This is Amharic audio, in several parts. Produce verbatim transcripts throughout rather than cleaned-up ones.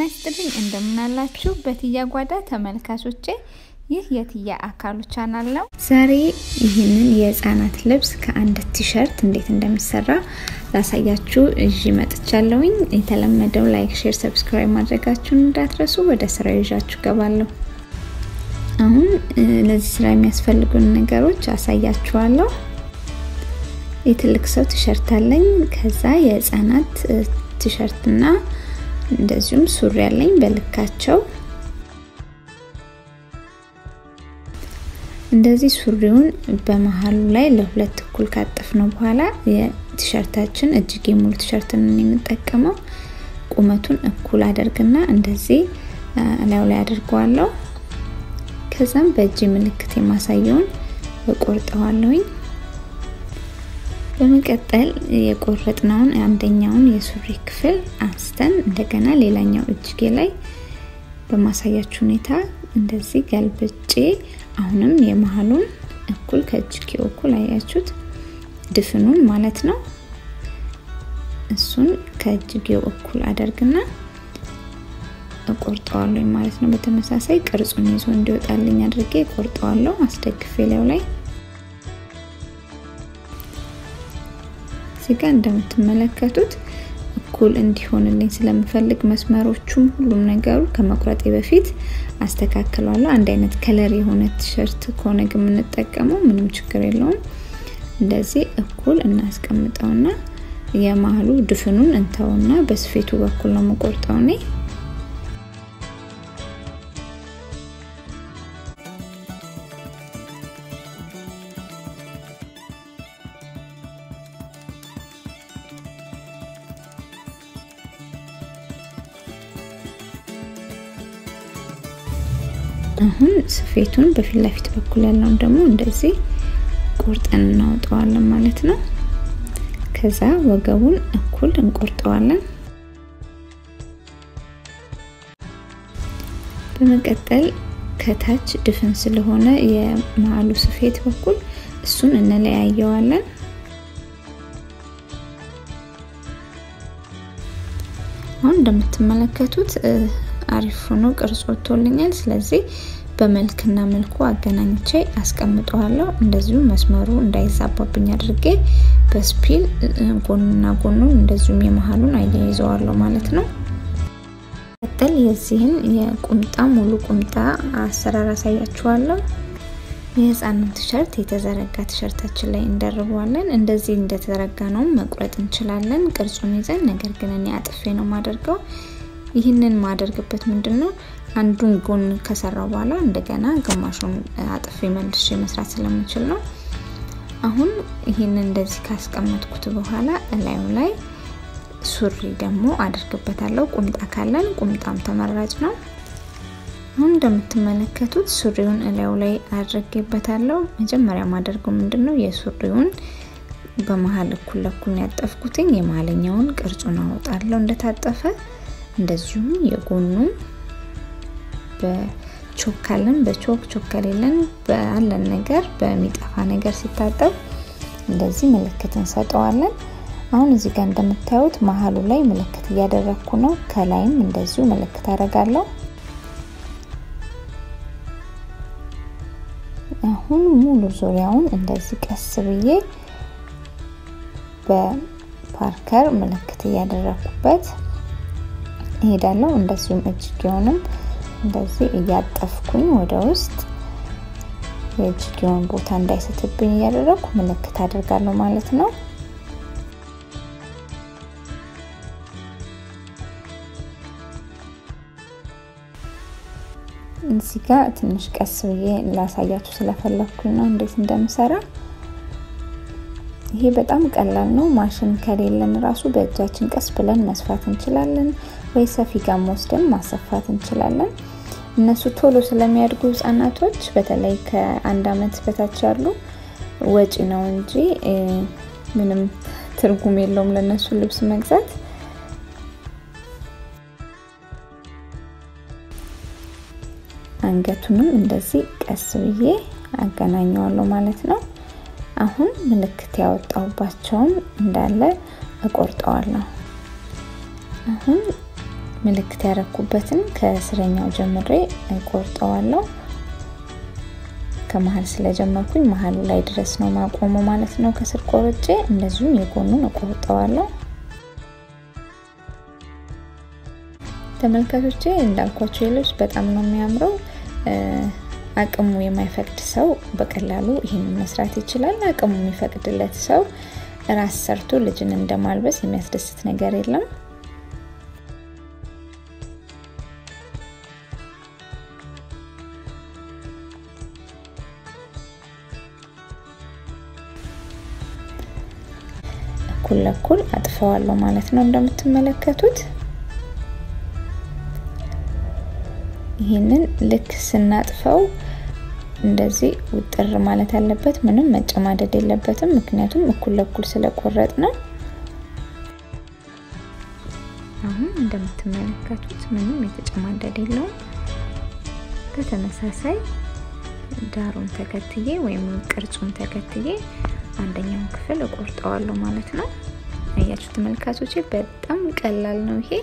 ጤና ይስጥልኝ እንደምን አላችሁ በትያ ጓዳ ተመልካቾቼ ይህ የትያ አካሉ ቻናል ነው። ዛሬ ይህንን የህፃናት ልብስ ከአንድ ቲሸርት እንዴት እንደሚሰራ ላሳያችሁ እጂ መጥቻለሁኝ። የተለመደው ላይክ ሼር ሰብስክራይብ ማድረጋችሁን እንዳትረሱ። ወደ ስራው ይዣችሁ ገባለሁ። አሁን ለዚህ ስራ የሚያስፈልጉን ነገሮች አሳያችኋለሁ። የትልቅ ሰው ቲሸርት አለኝ። ከዛ የህፃናት ቲሸርትና እንደዚሁም ሱሪ አለኝ በልካቸው። እንደዚህ ሱሪውን በመሃሉ ላይ ለሁለት እኩል ካጠፍነው በኋላ የቲሸርታችን እጅጌ ሙሉ ቲሸርትን እንጠቀመው ቁመቱን እኩል አድርገና እንደዚህ ላዩ ላይ አድርገዋለሁ። ከዛም በእጅ ምልክት የማሳየውን እቆርጠዋለሁኝ። በመቀጠል የቆረጥነውን አንደኛውን የሱሪ ክፍል አንስተን እንደገና ሌላኛው እጅጌ ላይ በማሳያችሁ ሁኔታ እንደዚህ ገልብጬ አሁንም የመሃሉን እኩል ከእጅጌው እኩል አያችሁት ድፍኑን ማለት ነው። እሱን ከእጅጌው እኩል አደርግና እቆርጠዋለሁ ማለት ነው። በተመሳሳይ ቅርጹን ይዞ እንዲወጣልኝ አድርጌ እቆርጠዋለሁ አስደግፌ ላዩ ላይ። እዚህ ጋር እንደምትመለከቱት እኩል እንዲሆንልኝ ስለምፈልግ መስመሮቹም ሁሉም ነገሩ ከመቁረጤ በፊት አስተካክላለሁ። አንድ አይነት ከለር የሆነ ቲሸርት ከሆነ ግን እንጠቀመው ምንም ችግር የለውም። እንደዚህ እኩል እናስቀምጠውና የመሃሉ ድፍኑን እንተውና በስፌቱ በኩል ነው መቆርጠው ነኝ። አሁን ስፌቱን በፊት ለፊት በኩል ያለውን ደግሞ እንደዚህ ቆርጠን እናውጣዋለን ማለት ነው። ከዛ ወገቡን እኩል እንቆርጠዋለን። በመቀጠል ከታች ድፍን ስለሆነ የመሃሉ ስፌት በኩል እሱን እንለያየዋለን። አሁን እንደምትመለከቱት አሪፍ ሆኖ ቅርጽ ወጥቶልኛል። ስለዚህ በመልክና መልኩ አገናኝቼ አስቀምጠዋለሁ። እንደዚሁ መስመሩ እንዳይዛባብኝ አድርጌ በስፒል ጎንና ጎኑን እንደዚሁ የመሃሉን አያይዘዋለሁ ማለት ነው። ቀጥል የዚህን የቁምጣ ሙሉ ቁምጣ አሰራር አሳያችኋለሁ። የህፃናት ቲሸርት የተዘረጋ ቲሸርታችን ላይ እንደርበዋለን። እንደዚህ እንደተዘረጋ ነው መቁረጥ እንችላለን ቅርጹን ይዘን። ነገር ግን እኔ አጥፌ ነው ማደርገው። ይህንን ማደርግበት ምንድነው አንዱን ጎን ከሰራው በኋላ እንደገና ግማሹን አጥፌ መልሼ መስራት ስለምችል ነው። አሁን ይህንን እንደዚህ ካስቀመጥኩት በኋላ ላዩ ላይ ሱሪ ደግሞ አድርግበታለሁ። ቁምጣ ካለን ቁምጣም ተመራጭ ነው። አሁን እንደምትመለከቱት ሱሪውን ላዩ ላይ አድርጌበታለሁ። መጀመሪያ ማደርገው ምንድነው የሱሪውን በመሃል እኩል ለኩል ያጠፍኩትኝ የመሃለኛውን ቅርጹን አወጣለሁ እንደታጠፈ። እንደዚሁም የጎኑን በቾክ ካለን በቾክ ቾክ ከሌለን ባለን ነገር በሚጠፋ ነገር ሲታጠብ እንደዚህ ምልክት እንሰጠዋለን። አሁን እዚህ ጋር እንደምታዩት መሃሉ ላይ ምልክት እያደረኩ ነው። ከላይም እንደዚሁ ምልክት አደርጋለሁ። አሁን ሙሉ ዙሪያውን እንደዚህ ቀስ ብዬ በፓርከር ምልክት እያደረኩበት እሄዳለሁ። እንደዚሁም እጅጌውንም እንደዚህ እያጠፍኩኝ ወደ ውስጥ የእጅጌውን ቦታ እንዳይስትብኝ እያደረኩ ምልክት አደርጋለሁ ማለት ነው። እዚህ ጋር ትንሽ ቀስ ብዬ ላሳያችሁ ስለፈለኩኝ ነው እንዴት እንደምሰራ። ይሄ በጣም ቀላል ነው። ማሽን ከሌለን ራሱ በእጃችን ቀስ ብለን መስፋት እንችላለን ወይ ሰፊ ጋር ወስደን ማሰፋት እንችላለን። እነሱ ቶሎ ስለሚያድጉ ህፃናቶች በተለይ ከአንድ አመት በታች ያሉ ወጪ ነው እንጂ ምንም ትርጉም የለውም ለነሱ ልብስ መግዛት። አንገቱንም እንደዚህ ቀስ ብዬ አገናኘዋለሁ ማለት ነው። አሁን ምልክት ያወጣውባቸውን እንዳለ እቆርጠዋለሁ። አሁን ምልክት ያረኩበትን ከስረኛው ጀምሬ ቆርጠዋለሁ። ከመሃል ስለጀመርኩኝ መሃሉ ላይ ድረስ ነው ማቆመው ማለት ነው። ከስር ቆርጬ እንደዚሁም የጎኑን ቆርጠዋለሁ። ተመልካቾቼ እንዳልኳችሁ ልብስ በጣም ነው የሚያምረው። አቅሙ የማይፈቅድ ሰው በቀላሉ ይሄንን መስራት ይችላል። አቅሙ የሚፈቅድለት ሰው ራስ ሰርቶ ልጅን እንደማልበስ የሚያስደስት ነገር የለም። እኩል ለኩል አጥፈዋለሁ ማለት ነው። እንደምትመለከቱት ይሄንን ልክ ስናጥፈው እንደዚህ ውጥር ማለት አለበት። ምንም መጨማደድ የለበትም፣ ምክንያቱም እኩል ለኩል ስለቆረጥ ነው። አሁን እንደምትመለከቱት ምንም የተጨማደደ የለውም። በተመሳሳይ ዳሩን ተከትዬ ወይም ቅርጹን ተከትዬ አንደኛውን ክፍል እቆርጠዋለሁ ማለት ነው። አያችሁ ተመልካቾቼ በጣም ቀላል ነው ይሄ።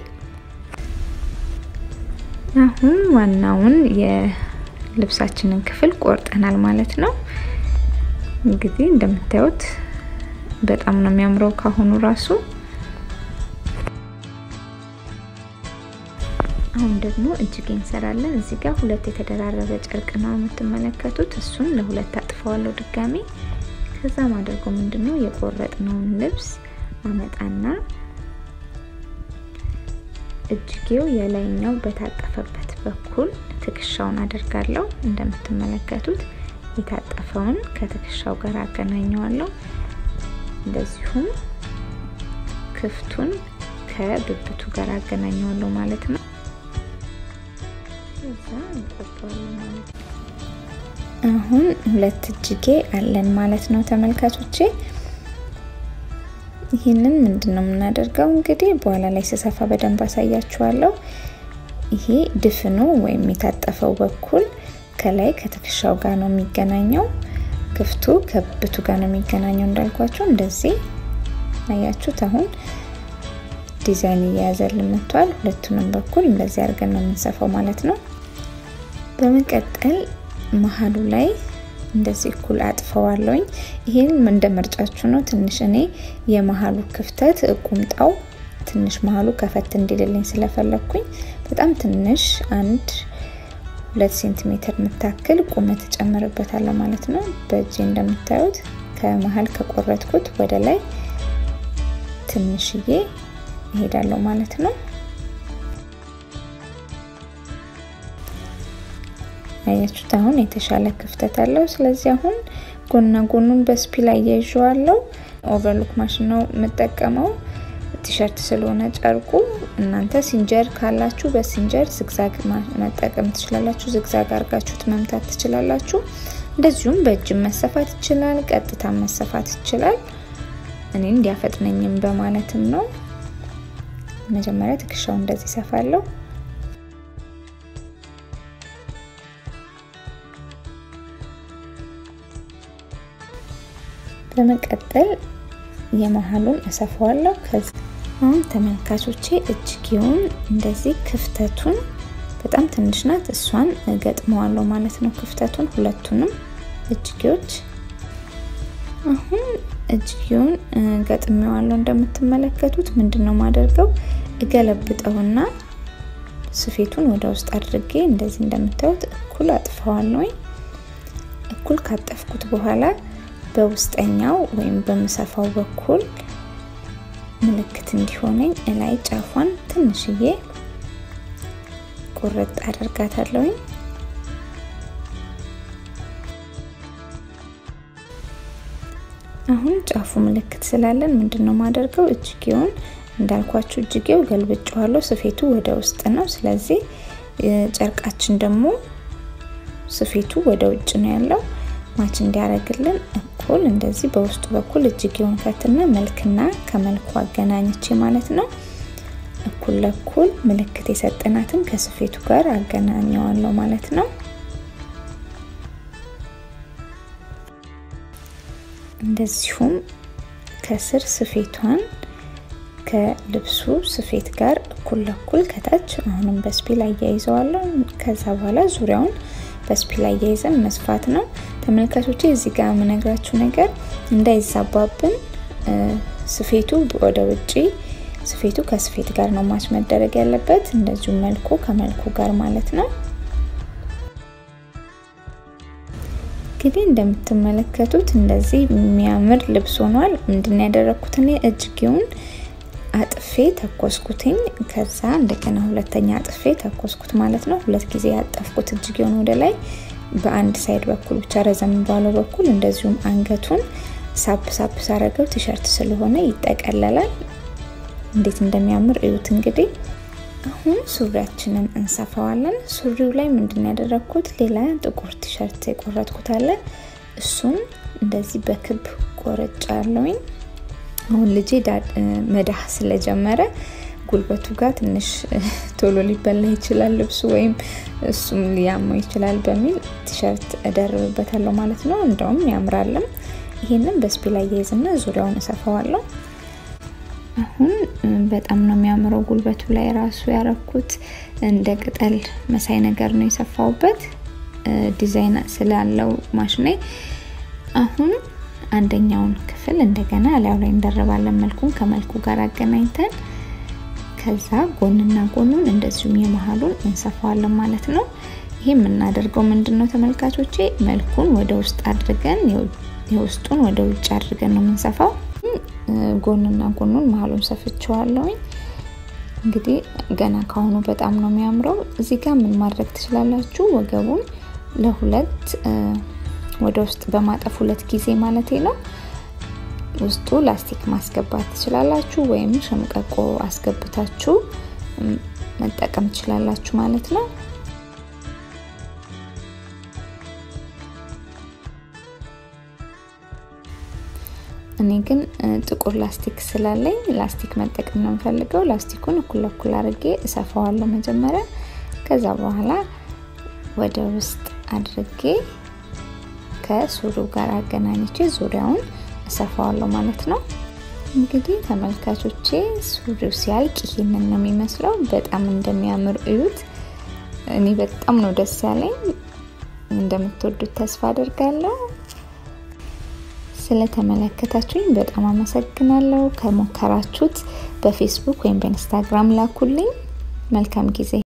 አሁን ዋናውን የልብሳችንን ክፍል ቆርጠናል ማለት ነው። እንግዲህ እንደምታዩት በጣም ነው የሚያምረው ካሁኑ ራሱ። አሁን ደግሞ እጅጌ እንሰራለን። እዚህ ጋር ሁለት የተደራረበ ጨርቅ ነው የምትመለከቱት። እሱን ለሁለት አጥፈዋለሁ ድጋሚ። ከዛ ማድረገው ምንድነው የቆረጥነውን ልብስ አመጣና እጅጌው የላይኛው በታጠፈበት በኩል ትከሻውን አደርጋለሁ። እንደምትመለከቱት የታጠፈውን ከትከሻው ጋር አገናኘዋለሁ። እንደዚሁም ክፍቱን ከብብቱ ጋር አገናኘዋለሁ ማለት ነው። እዛ እንቆርጠዋለን ማለት ነው። አሁን ሁለት እጅጌ አለን ማለት ነው ተመልካቾቼ። ይሄንን ምንድነው የምናደርገው እንግዲህ በኋላ ላይ ሲሰፋ በደንብ አሳያችኋለሁ። ይሄ ድፍኑ ወይም የታጠፈው በኩል ከላይ ከትከሻው ጋር ነው የሚገናኘው፣ ክፍቱ ከብብቱ ጋር ነው የሚገናኘው እንዳልኳችሁ። እንደዚህ አያችሁት። አሁን ዲዛይን ያያዘልን መጥቷል። ሁለቱንም በኩል እንደዚህ አድርገን ነው የምንሰፋው ማለት ነው። በመቀጠል መሃሉ ላይ እንደዚህ እኩል አጥፈዋለሁኝ። ይሄን እንደ ምርጫችሁ ነው። ትንሽ እኔ የመሃሉ ክፍተት ቁምጣው ትንሽ መሃሉ ከፈት እንዲልልኝ ስለፈለኩኝ በጣም ትንሽ አንድ ሁለት ሴንቲሜትር መታከል ቁመት ጨምርበታለሁ ማለት ነው። በእጄ እንደምታዩት ከመሃል ከቆረጥኩት ወደ ላይ ትንሽዬ እሄዳለሁ ማለት ነው። አያችሁት አሁን የተሻለ ክፍተት አለው። ስለዚህ አሁን ጎንና ጎኑን በስፒል አያይዤዋለሁ። ኦቨርሎክ ማሽን ነው የምጠቀመው ቲሸርት ስለሆነ ጨርቁ። እናንተ ሲንጀር ካላችሁ በሲንጀር ዝግዛግ መጠቀም ትችላላችሁ። ዝግዛግ አርጋችሁት መምታት ትችላላችሁ። እንደዚሁም በእጅ መሰፋት ይችላል፣ ቀጥታ መሰፋት ይችላል። እኔ እንዲያፈጥነኝም በማለትም ነው። መጀመሪያ ትከሻው እንደዚህ ሰፋለሁ። በመቀጠል የመሃሉን እሰፋዋለሁ። ከዛ አሁን ተመልካቾቼ እጅጌውን እንደዚህ ክፍተቱን በጣም ትንሽ ናት፣ እሷን ገጥመዋለሁ ማለት ነው። ክፍተቱን ሁለቱንም እጅጌዎች አሁን እጅጌውን ገጥመዋለሁ። እንደምትመለከቱት ምንድነው ማደርገው እገለብጠውና ስፌቱን ወደ ውስጥ አድርጌ እንደዚህ እንደምታዩት እኩል አጥፈዋለሁ። እኩል ካጠፍኩት በኋላ በውስጠኛው ወይም በመሰፋው በኩል ምልክት እንዲሆነኝ እላይ ጫፏን ትንሽዬ ቆረጥ አደርጋታለሁ። አሁን ጫፉ ምልክት ስላለን ምንድነው ማደርገው እጅጌውን እንዳልኳችሁ እጅጌው ገልብጫዋለሁ። ስፌቱ ወደ ውስጥ ነው። ስለዚህ ጨርቃችን ደግሞ ስፌቱ ወደ ውጭ ነው ያለው። ማች እንዲያረግልን እኩል እንደዚህ በውስጡ በኩል እጅጌውን ከትና መልክና ከመልኩ አገናኝቼ ማለት ነው እኩል ለኩል ምልክት የሰጠናትን ከስፌቱ ጋር አገናኘዋለሁ ማለት ነው። እንደዚሁም ከስር ስፌቷን ከልብሱ ስፌት ጋር እኩል ለኩል ከታች አሁንም በስፒል አያይዘዋለሁ። ከዛ በኋላ ዙሪያውን በስፒል አያይዘን መስፋት ነው። ተመልካቾቼ እዚህ ጋር ምነግራችሁ ነገር እንዳይዛባብን ስፌቱ ወደ ውጪ ስፌቱ ከስፌት ጋር ነው ማች መደረግ ያለበት እንደዚህ መልኩ ከመልኩ ጋር ማለት ነው። እንግዲህ እንደምትመለከቱት እንደዚህ የሚያምር ልብስ ሆኗል። ምንድነው ያደረኩት እኔ እጅጌውን አጥፌ ተኮስኩትኝ ከዛ እንደገና ሁለተኛ አጥፌ ተኮስኩት ማለት ነው። ሁለት ጊዜ ያጠፍኩት እጅጌውን ወደ ላይ በአንድ ሳይድ በኩል ብቻ ረዘም ባለው በኩል እንደዚሁም አንገቱን ሳብ ሳብ ሳረገው ቲሸርት ስለሆነ ይጠቀለላል። እንዴት እንደሚያምር እዩት። እንግዲህ አሁን ሱሪያችንን እንሰፋዋለን። ሱሪው ላይ ምንድነው ያደረኩት ሌላ ጥቁር ቲሸርት የቆረጥኩት አለ እሱን እንደዚህ በክብ ቆርጫለሁኝ። አሁን ልጄ መዳህ ስለጀመረ ጉልበቱ ጋር ትንሽ ቶሎ ሊበላ ይችላል ልብሱ ወይም እሱም ሊያመው ይችላል በሚል ቲሸርት እደርብበታለሁ ማለት ነው። እንደውም ያምራልም። ይሄንን በስፒል አያይዝና ዙሪያውን እሰፋዋለሁ። አሁን በጣም ነው የሚያምረው። ጉልበቱ ላይ ራሱ ያረኩት እንደ ቅጠል መሳይ ነገር ነው የሰፋውበት ዲዛይን ስላለው ማሽኔ። አሁን አንደኛውን ክፍል እንደገና ላዩ ላይ እንደረባለን መልኩን ከመልኩ ጋር አገናኝተን ከዛ ጎንና ጎኑን እንደዚሁም የመሃሉን እንሰፋዋለን ማለት ነው። ይሄ የምናደርገው ምንድነው ተመልካቾቼ መልኩን ወደ ውስጥ አድርገን የውስጡን ወደ ውጭ አድርገን ነው የምንሰፋው። ጎንና ጎኑን መሃሉን ሰፍቼዋለሁ። እንግዲህ ገና ካሁኑ በጣም ነው የሚያምረው። እዚህ ጋር ምን ማድረግ ትችላላችሁ ወገቡን ለሁለት ወደ ውስጥ በማጠፍ ሁለት ጊዜ ማለት ነው ውስጡ ላስቲክ ማስገባት ትችላላችሁ ወይም ሸምቀቆ አስገብታችሁ መጠቀም ትችላላችሁ ማለት ነው። እኔ ግን ጥቁር ላስቲክ ስላለኝ ላስቲክ መጠቀም ነው የምፈልገው። ላስቲኩን እኩል ለኩል አድርጌ እሰፋዋለሁ መጀመሪያ ከዛ በኋላ ወደ ውስጥ አድርጌ ከሱሪው ጋር አገናኝቼ ዙሪያውን እሰፋዋለሁ ማለት ነው። እንግዲህ ተመልካቾቼ ሱሪው ሲያልቅ ይሄንን ነው የሚመስለው። በጣም እንደሚያምር እዩት። እኔ በጣም ነው ደስ ያለኝ። እንደምትወዱት ተስፋ አደርጋለሁ። ስለተመለከታችሁኝ በጣም አመሰግናለሁ። ከሞከራችሁት በፌስቡክ ወይም በኢንስታግራም ላኩልኝ። መልካም ጊዜ